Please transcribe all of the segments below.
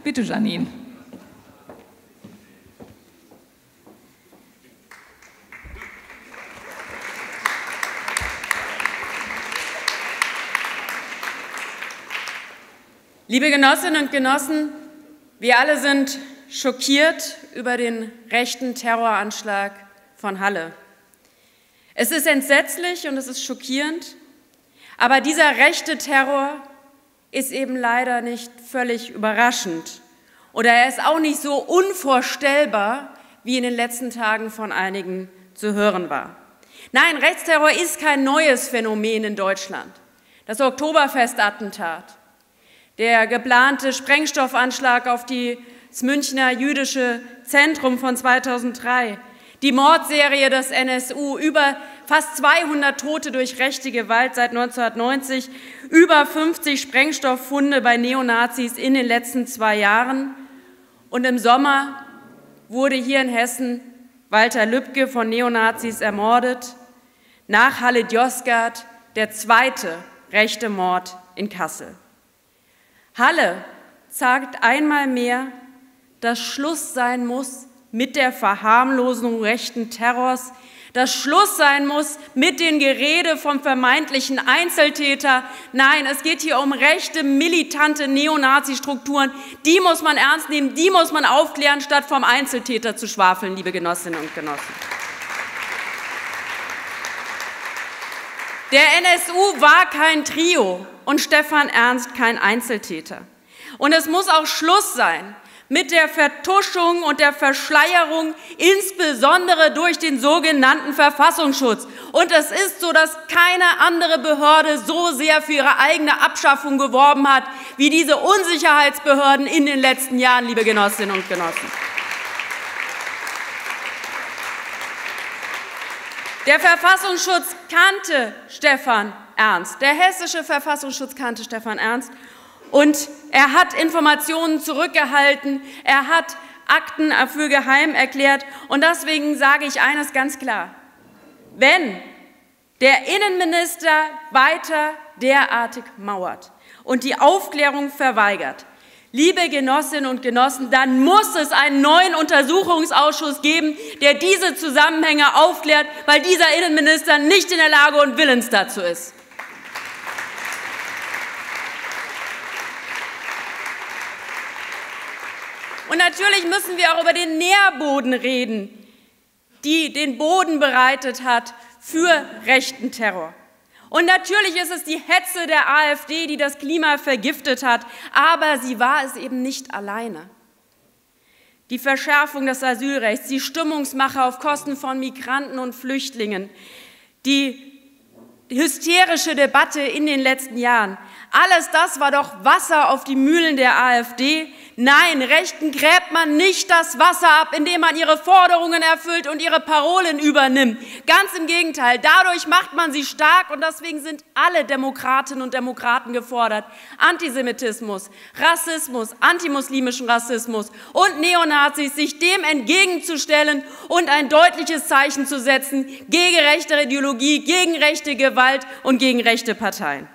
Bitte, Janine. Liebe Genossinnen und Genossen, wir alle sind schockiert über den rechten Terroranschlag von Halle. Es ist entsetzlich und es ist schockierend, aber dieser rechte Terror ist eben leider nicht völlig überraschend oder er ist auch nicht so unvorstellbar, wie in den letzten Tagen von einigen zu hören war. Nein, Rechtsterror ist kein neues Phänomen in Deutschland. Das Oktoberfestattentat, der geplante Sprengstoffanschlag auf das Münchner jüdische Zentrum von 2003, die Mordserie des NSU, über fast 200 Tote durch rechte Gewalt seit 1990, über 50 Sprengstofffunde bei Neonazis in den letzten 2 Jahren. Und im Sommer wurde hier in Hessen Walter Lübcke von Neonazis ermordet. Nach Halle Djosgard der zweite rechte Mord in Kassel. Halle zeigt einmal mehr, dass Schluss sein muss mit der Verharmlosung rechten Terrors, dass Schluss sein muss mit dem Gerede vom vermeintlichen Einzeltäter. Nein, es geht hier um rechte, militante Neonazi-Strukturen. Die muss man ernst nehmen, die muss man aufklären, statt vom Einzeltäter zu schwafeln, liebe Genossinnen und Genossen. Der NSU war kein Trio und Stefan Ernst kein Einzeltäter. Und es muss auch Schluss sein mit der Vertuschung und der Verschleierung, insbesondere durch den sogenannten Verfassungsschutz. Und es ist so, dass keine andere Behörde so sehr für ihre eigene Abschaffung geworben hat, wie diese Unsicherheitsbehörden in den letzten Jahren, liebe Genossinnen und Genossen. Der Verfassungsschutz kannte Stefan Ernst. Der hessische Verfassungsschutz kannte Stefan Ernst. Und er hat Informationen zurückgehalten, er hat Akten für geheim erklärt. Und deswegen sage ich eines ganz klar. Wenn der Innenminister weiter derartig mauert und die Aufklärung verweigert, liebe Genossinnen und Genossen, dann muss es einen neuen Untersuchungsausschuss geben, der diese Zusammenhänge aufklärt, weil dieser Innenminister nicht in der Lage und willens dazu ist. Und natürlich müssen wir auch über den Nährboden reden, die den Boden bereitet hat für rechten Terror. Und natürlich ist es die Hetze der AfD, die das Klima vergiftet hat, aber sie war es eben nicht alleine. Die Verschärfung des Asylrechts, die Stimmungsmache auf Kosten von Migranten und Flüchtlingen, die hysterische Debatte in den letzten Jahren, alles das war doch Wasser auf die Mühlen der AfD. Nein, Rechten gräbt man nicht das Wasser ab, indem man ihre Forderungen erfüllt und ihre Parolen übernimmt. Ganz im Gegenteil, dadurch macht man sie stark und deswegen sind alle Demokratinnen und Demokraten gefordert, Antisemitismus, Rassismus, antimuslimischen Rassismus und Neonazis sich dem entgegenzustellen und ein deutliches Zeichen zu setzen gegen rechte Ideologie, gegen rechte Gewalt und gegen rechte Parteien.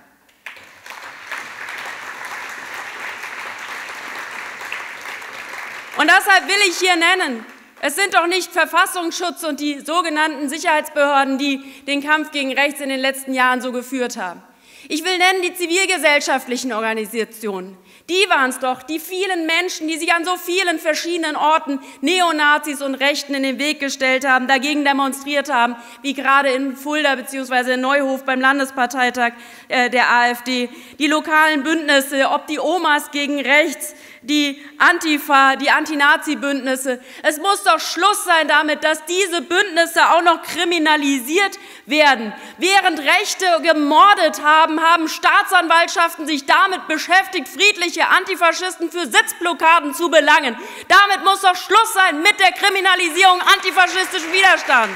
Und deshalb will ich hier nennen, es sind doch nicht Verfassungsschutz und die sogenannten Sicherheitsbehörden, die den Kampf gegen rechts in den letzten Jahren so geführt haben. Ich will nennen die zivilgesellschaftlichen Organisationen. Die waren es doch, die vielen Menschen, die sich an so vielen verschiedenen Orten Neonazis und Rechten in den Weg gestellt haben, dagegen demonstriert haben, wie gerade in Fulda bzw. in Neuhof beim Landesparteitag der AfD. Die lokalen Bündnisse, ob die Omas gegen rechts, die Antifa, die Anti-Nazi-Bündnisse. Es muss doch Schluss sein damit, dass diese Bündnisse auch noch kriminalisiert werden. Während Rechte gemordet haben, haben Staatsanwaltschaften sich damit beschäftigt, friedliche Antifaschisten für Sitzblockaden zu belangen. Damit muss doch Schluss sein mit der Kriminalisierung antifaschistischen Widerstands.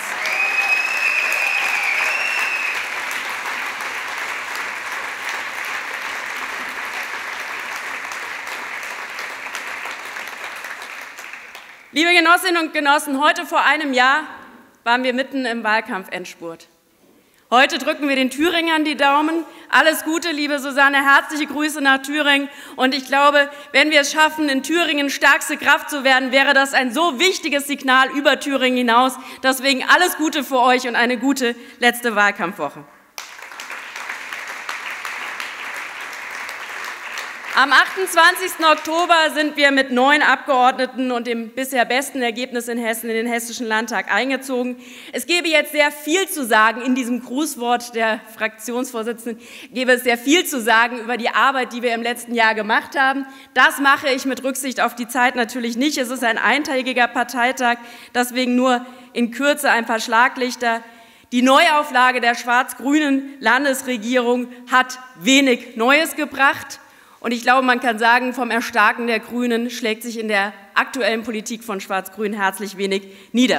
Liebe Genossinnen und Genossen, heute vor einem Jahr waren wir mitten im Wahlkampfendspurt. Heute drücken wir den Thüringern die Daumen. Alles Gute, liebe Susanne, herzliche Grüße nach Thüringen. Und ich glaube, wenn wir es schaffen, in Thüringen stärkste Kraft zu werden, wäre das ein so wichtiges Signal über Thüringen hinaus. Deswegen alles Gute für euch und eine gute letzte Wahlkampfwoche. Am 28. Oktober sind wir mit 9 Abgeordneten und dem bisher besten Ergebnis in Hessen in den Hessischen Landtag eingezogen. Es gäbe jetzt sehr viel zu sagen in diesem Grußwort der Fraktionsvorsitzenden, gäbe es sehr viel zu sagen über die Arbeit, die wir im letzten Jahr gemacht haben. Das mache ich mit Rücksicht auf die Zeit natürlich nicht. Es ist ein eintägiger Parteitag, deswegen nur in Kürze ein paar Schlaglichter. Die Neuauflage der schwarz-grünen Landesregierung hat wenig Neues gebracht. Und ich glaube, man kann sagen, vom Erstarken der Grünen schlägt sich in der aktuellen Politik von Schwarz-Grün herzlich wenig nieder.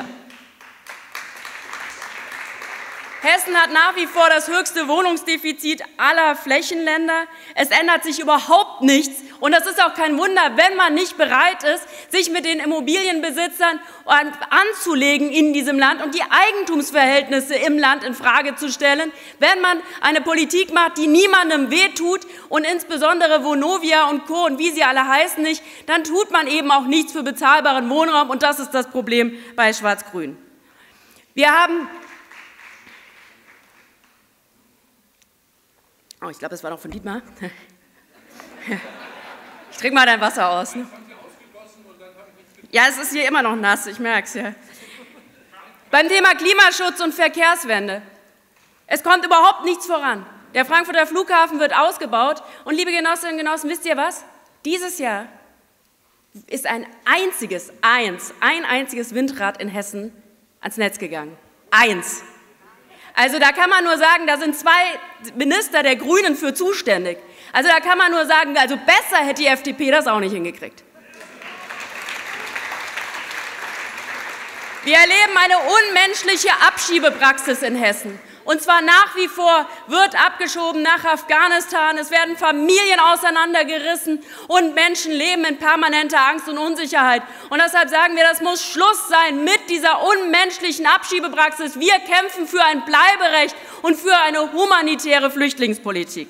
Hessen hat nach wie vor das höchste Wohnungsdefizit aller Flächenländer. Es ändert sich überhaupt nichts. Und das ist auch kein Wunder, wenn man nicht bereit ist, sich mit den Immobilienbesitzern anzulegen in diesem Land und die Eigentumsverhältnisse im Land infrage zu stellen, wenn man eine Politik macht, die niemandem wehtut und insbesondere Vonovia und Co. und wie sie alle heißen nicht, dann tut man eben auch nichts für bezahlbaren Wohnraum und das ist das Problem bei Schwarz-Grün. Wir haben oh, ich glaube, das war doch von Dietmar. Ich trinke mal dein Wasser aus. Ne? Ja, es ist hier immer noch nass, ich merke es ja. Beim Thema Klimaschutz und Verkehrswende. Es kommt überhaupt nichts voran. Der Frankfurter Flughafen wird ausgebaut. Und liebe Genossinnen und Genossen, wisst ihr was? Dieses Jahr ist ein einziges Windrad in Hessen ans Netz gegangen. Eins. Also da kann man nur sagen, da sind 2 Minister der Grünen für zuständig. Also da kann man nur sagen, also besser hätte die FDP das auch nicht hingekriegt. Wir erleben eine unmenschliche Abschiebepraxis in Hessen. Und zwar nach wie vor wird abgeschoben nach Afghanistan, es werden Familien auseinandergerissen und Menschen leben in permanenter Angst und Unsicherheit. Und deshalb sagen wir, das muss Schluss sein mit dieser unmenschlichen Abschiebepraxis. Wir kämpfen für ein Bleiberecht und für eine humanitäre Flüchtlingspolitik.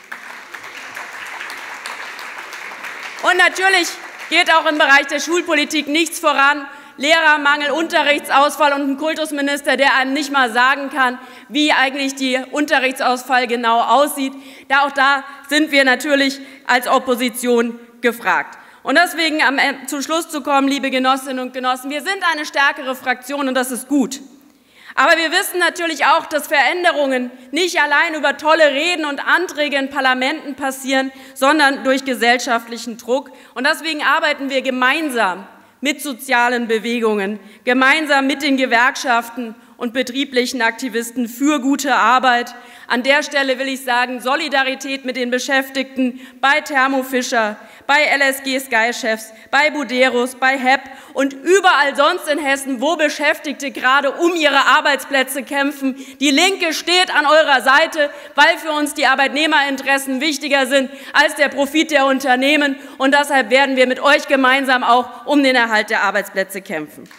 Und natürlich geht auch im Bereich der Schulpolitik nichts voran. Lehrermangel, Unterrichtsausfall und ein Kultusminister, der einem nicht mal sagen kann, wie eigentlich der Unterrichtsausfall genau aussieht. Auch da sind wir natürlich als Opposition gefragt. Und deswegen zum Schluss zu kommen, liebe Genossinnen und Genossen, wir sind eine stärkere Fraktion und das ist gut. Aber wir wissen natürlich auch, dass Veränderungen nicht allein über tolle Reden und Anträge in Parlamenten passieren, sondern durch gesellschaftlichen Druck. Und deswegen arbeiten wir gemeinsam mit sozialen Bewegungen, gemeinsam mit den Gewerkschaften und betrieblichen Aktivisten für gute Arbeit. An der Stelle will ich sagen, Solidarität mit den Beschäftigten bei Thermo Fischer, bei LSG Sky-Chefs, bei Buderus, bei HEP und überall sonst in Hessen, wo Beschäftigte gerade um ihre Arbeitsplätze kämpfen. Die Linke steht an eurer Seite, weil für uns die Arbeitnehmerinteressen wichtiger sind als der Profit der Unternehmen. Und deshalb werden wir mit euch gemeinsam auch um den Erhalt der Arbeitsplätze kämpfen.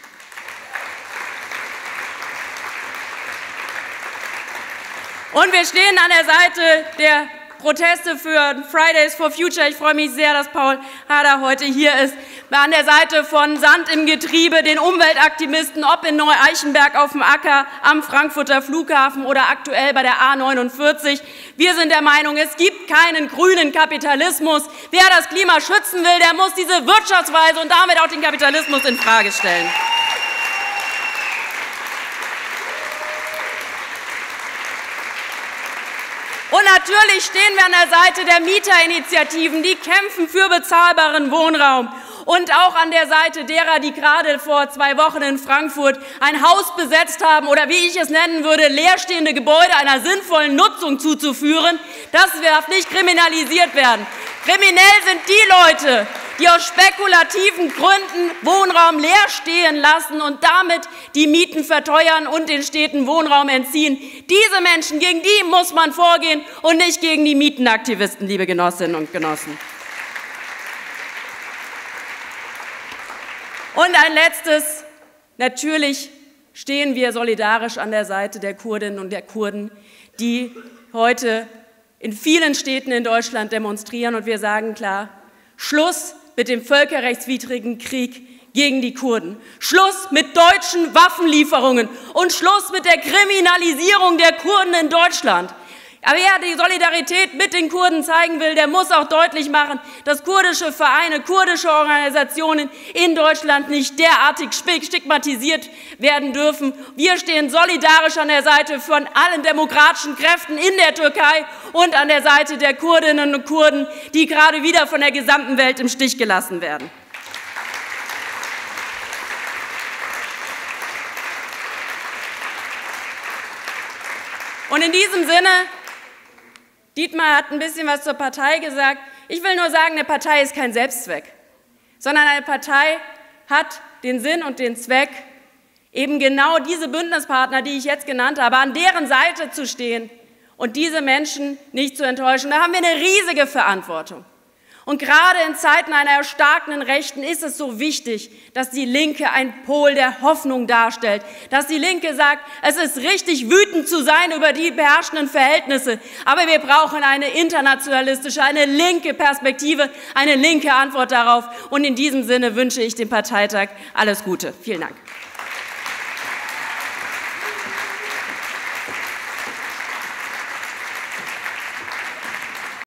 Und wir stehen an der Seite der Proteste für Fridays for Future. Ich freue mich sehr, dass Paul Hader heute hier ist. An der Seite von Sand im Getriebe, den Umweltaktivisten, ob in Neu-Eichenberg auf dem Acker, am Frankfurter Flughafen oder aktuell bei der A49. Wir sind der Meinung, es gibt keinen grünen Kapitalismus. Wer das Klima schützen will, der muss diese Wirtschaftsweise und damit auch den Kapitalismus in Frage stellen. Und natürlich stehen wir an der Seite der Mieterinitiativen, die kämpfen für bezahlbaren Wohnraum. Und auch an der Seite derer, die gerade vor 2 Wochen in Frankfurt ein Haus besetzt haben oder wie ich es nennen würde, leerstehende Gebäude einer sinnvollen Nutzung zuzuführen. Das darf nicht kriminalisiert werden. Kriminell sind die Leute, die aus spekulativen Gründen Wohnraum leer stehen lassen und damit die Mieten verteuern und den Städten Wohnraum entziehen. Diese Menschen, gegen die muss man vorgehen und nicht gegen die Mietenaktivisten, liebe Genossinnen und Genossen. Und ein letztes, natürlich stehen wir solidarisch an der Seite der Kurdinnen und der Kurden, die heute in vielen Städten in Deutschland demonstrieren. Und wir sagen klar, Schluss mit dem völkerrechtswidrigen Krieg gegen die Kurden. Schluss mit deutschen Waffenlieferungen und Schluss mit der Kriminalisierung der Kurden in Deutschland. Aber wer die Solidarität mit den Kurden zeigen will, der muss auch deutlich machen, dass kurdische Vereine, kurdische Organisationen in Deutschland nicht derartig stigmatisiert werden dürfen. Wir stehen solidarisch an der Seite von allen demokratischen Kräften in der Türkei und an der Seite der Kurdinnen und Kurden, die gerade wieder von der gesamten Welt im Stich gelassen werden. Und in diesem Sinne, Dietmar hat ein bisschen was zur Partei gesagt. Ich will nur sagen, eine Partei ist kein Selbstzweck, sondern eine Partei hat den Sinn und den Zweck, eben genau diese Bündnispartner, die ich jetzt genannt habe, an deren Seite zu stehen und diese Menschen nicht zu enttäuschen. Da haben wir eine riesige Verantwortung. Und gerade in Zeiten einer erstarkenden Rechten ist es so wichtig, dass die Linke ein Pol der Hoffnung darstellt, dass die Linke sagt, es ist richtig, wütend zu sein über die beherrschenden Verhältnisse, aber wir brauchen eine internationalistische, eine linke Perspektive, eine linke Antwort darauf. Und in diesem Sinne wünsche ich dem Parteitag alles Gute. Vielen Dank.